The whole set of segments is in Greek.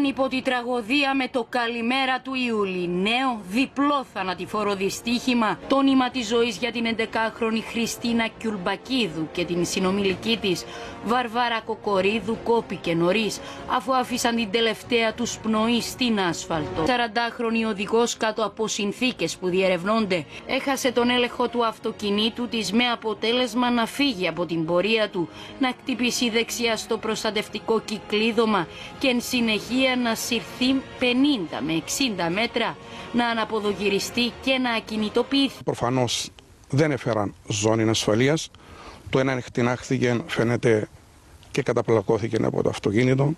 υπό τη τραγωδία με το καλημέρα του Ιούλη. Νέο διπλό θανατηφόρο δυστύχημα. Το νήμα της ζωής για την 11χρονη Χριστίνα Κιουλμπακίδου και την συνομιλική της Βαρβάρα Κοκορίδου κόπηκε νωρίς, αφού άφησαν την τελευταία τους πνοή στην άσφαλτο. 40χρονη οδηγός, κάτω από συνθήκες που διερευνώνται, έχασε τον έλεγχο του αυτοκινήτου της με αποτέλεσμα να φύγει από την πορεία του, να χτυπήσει δεξιά στο προστατευτικό κυκλίδωμα και εν συνεχεία να συρθεί 50 με 60 μέτρα, να αναποδογυριστεί και να ακινητοποιηθεί. Προφανώς δεν έφεραν ζώνη ασφαλείας. Το ένα εκτινάχθηκε, φαίνεται, και καταπλακώθηκε από το αυτοκίνητο.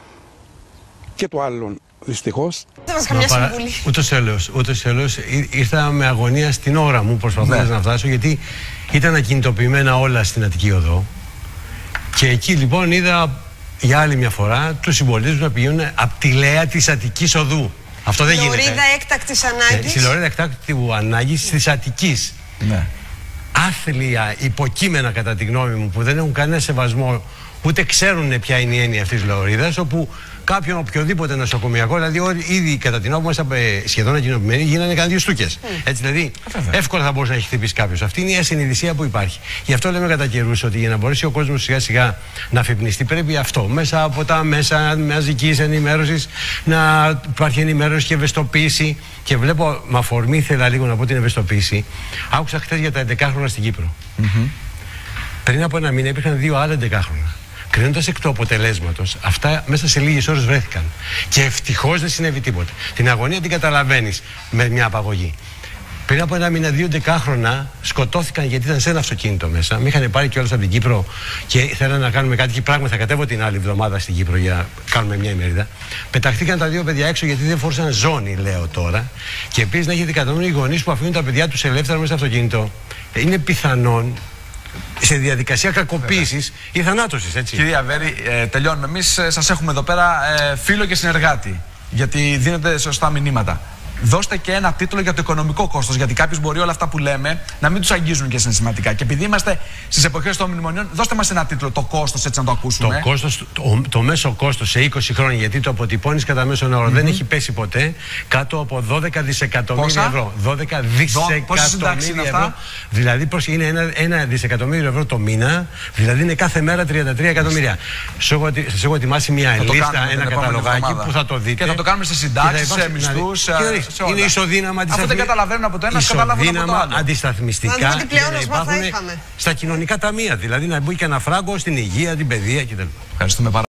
Και το άλλο, δυστυχώς. Δεν μας καμιά συμβουλή. Ούτως ή άλλως ήρθα με αγωνία στην ώρα μου προσπαθώντας να φτάσω, γιατί ήταν ακινητοποιημένα όλα στην Αττική Οδό. Και εκεί λοιπόν είδα για άλλη μια φορά τους συμπολίτες μου να πηγαίνουν από τη Λέα της Αττικής Οδού. Αυτό δεν γίνεται. Λωρίδα έκτακτης ανάγκης. Στη λωρίδα έκτακτης ανάγκης της Αττικής. Ναι. Άθλια υποκείμενα, κατά τη γνώμη μου, που δεν έχουν κανένα σεβασμό, ούτε ξέρουν ποια είναι η έννοια αυτής της λωρίδας, όπου κάποιον οποιοδήποτε νοσοκομιακό, δηλαδή ήδη κατά την ώρα που ήμασταν σχεδόν ακινητοποιημένοι, γίνανε κανένα δύο στούκες. Έτσι δηλαδή, εύκολα θα μπορούσε να έχει χτυπήσει κάποιος. Αυτή είναι η ασυνειδησία που υπάρχει. Γι' αυτό λέμε κατά καιρούς ότι για να μπορέσει ο κόσμος σιγά σιγά να αφυπνιστεί, πρέπει αυτό, μέσα από τα μέσα μαζικής ενημέρωσης, να υπάρχει ενημέρωση και ευαισθητοποίηση. Και βλέπω, με αφορμή ήθελα λίγο να πω την ευαισθητοποίηση. Άκουσα χθες για τα 11χρονα στην Κύπρο. Πριν από ένα μήνα υπήρχαν 2 άλλα 11χρονα. Κρίνοντας εκ του αποτελέσματος, αυτά μέσα σε λίγες ώρες βρέθηκαν. Και ευτυχώς δεν συνέβη τίποτα. Την αγωνία την καταλαβαίνεις με μια απαγωγή. Πριν από ένα μήνα, 2 11χρονα σκοτώθηκαν γιατί ήταν σε ένα αυτοκίνητο μέσα. Με είχαν πάρει κιόλας από την Κύπρο και θέλανε να κάνουμε κάτι. Και πράγμα θα κατέβω την άλλη εβδομάδα στην Κύπρο για να κάνουμε μια ημερίδα. Πεταχτήκαν τα 2 παιδιά έξω γιατί δεν φορούσαν ζώνη, λέω τώρα. Και επίσης να έχετε κατά νου οι γονείς που αφήνουν τα παιδιά τους ελεύθερα μέσα στο αυτοκίνητο. Είναι πιθανόν σε διαδικασία κακοποίησης ή θανάτωσης, έτσι. Κυρία Βέρη, τελειώνουμε. Εμείς σας έχουμε εδώ πέρα φίλο και συνεργάτη, γιατί δίνετε σωστά μηνύματα. Δώστε και ένα τίτλο για το οικονομικό κόστος, γιατί κάποιος μπορεί όλα αυτά που λέμε να μην τους αγγίζουν και συναισθηματικά. Και επειδή είμαστε στις εποχές των μνημονίων, δώστε μας ένα τίτλο, το κόστος, έτσι να το ακούσουμε. Το κόστος, το μέσο κόστος σε 20 χρόνια, γιατί το αποτυπώνεις κατά μέσον όρο, δεν έχει πέσει ποτέ κάτω από 12 δισεκατομμύρια ευρώ. 12 δισεκατομμύρια ευρώ. Δηλαδή είναι 1 δισεκατομμύριο ευρώ το μήνα, δηλαδή είναι κάθε μέρα 33 εκατομμύρια. Σας έχω ετοιμάσει μια λίστα, ένα καταλογάκι που θα το δείτε. Και θα το κάνουμε σε συντάξεις, σε μισθούς. Είναι ισοδύναμα αντισταθμιστικά. Αυτό δεν καταλαβαίνουν από το ένα, καταλαβαίνουν από το άλλο. Αντισταθμιστικά να υπάρχουν στα κοινωνικά ταμεία. Δηλαδή να μπει και ένα φράγκο στην υγεία, την παιδεία κτλ. Ευχαριστούμε πάρα πολύ.